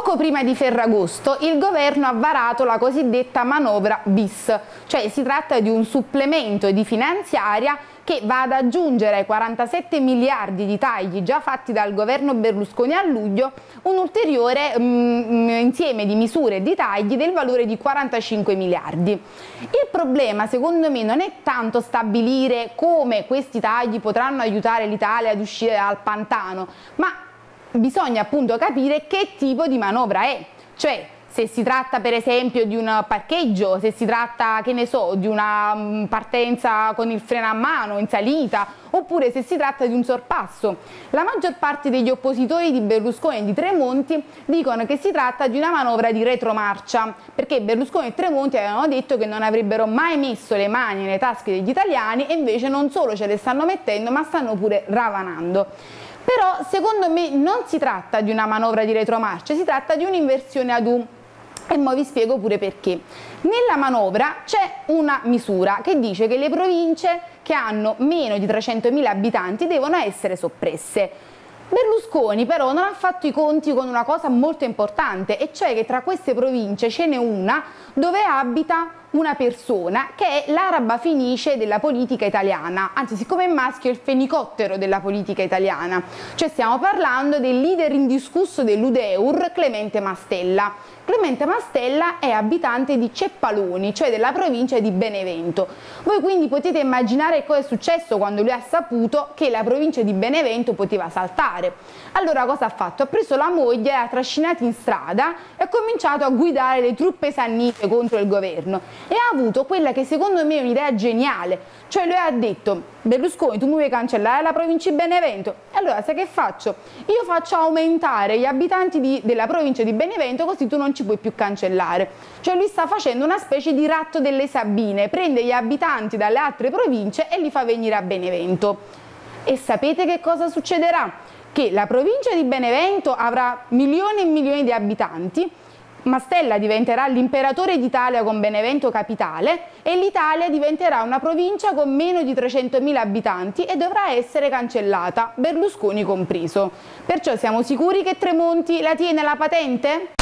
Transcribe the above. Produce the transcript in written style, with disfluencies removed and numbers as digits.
Poco prima di Ferragosto il governo ha varato la cosiddetta manovra bis, cioè si tratta di un supplemento di finanziaria che va ad aggiungere ai 47 miliardi di tagli già fatti dal governo Berlusconi a luglio un ulteriore insieme di misure e di tagli del valore di 45 miliardi. Il problema secondo me non è tanto stabilire come questi tagli potranno aiutare l'Italia ad uscire dal pantano, ma bisogna appunto capire che tipo di manovra è, cioè se si tratta per esempio di un parcheggio, se si tratta, che ne so, di una partenza con il freno a mano in salita, oppure se si tratta di un sorpasso. La maggior parte degli oppositori di Berlusconi e di Tremonti dicono che si tratta di una manovra di retromarcia, perché Berlusconi e Tremonti avevano detto che non avrebbero mai messo le mani nelle tasche degli italiani e invece non solo ce le stanno mettendo, ma stanno pure ravanando. Però secondo me non si tratta di una manovra di retromarcia, si tratta di un'inversione ad U. E mo vi spiego pure perché. Nella manovra c'è una misura che dice che le province che hanno meno di 300.000 abitanti devono essere soppresse. Berlusconi però non ha fatto i conti con una cosa molto importante, e cioè che tra queste province ce n'è una dove abita una persona che è l'araba fenice della politica italiana, anzi siccome è maschio è il fenicottero della politica italiana, cioè stiamo parlando del leader indiscusso dell'Udeur, Clemente Mastella. Clemente Mastella è abitante di Ceppaloni, cioè della provincia di Benevento. Voi quindi potete immaginare cosa è successo quando lui ha saputo che la provincia di Benevento poteva saltare. Allora cosa ha fatto? Ha preso la moglie, l'ha trascinata in strada e ha cominciato a guidare le truppe sannite contro il governo. E ha avuto quella che secondo me è un'idea geniale, cioè lui ha detto: Berlusconi, tu mi vuoi cancellare la provincia di Benevento? E allora sai che faccio? Io faccio aumentare gli abitanti della provincia di Benevento, così tu non ci puoi più cancellare. Cioè lui sta facendo una specie di ratto delle Sabine, prende gli abitanti dalle altre province e li fa venire a Benevento. E sapete che cosa succederà? Che la provincia di Benevento avrà milioni e milioni di abitanti, Mastella diventerà l'imperatore d'Italia con Benevento capitale e l'Italia diventerà una provincia con meno di 300.000 abitanti e dovrà essere cancellata, Berlusconi compreso. Perciò siamo sicuri che Tremonti la tiene la patente?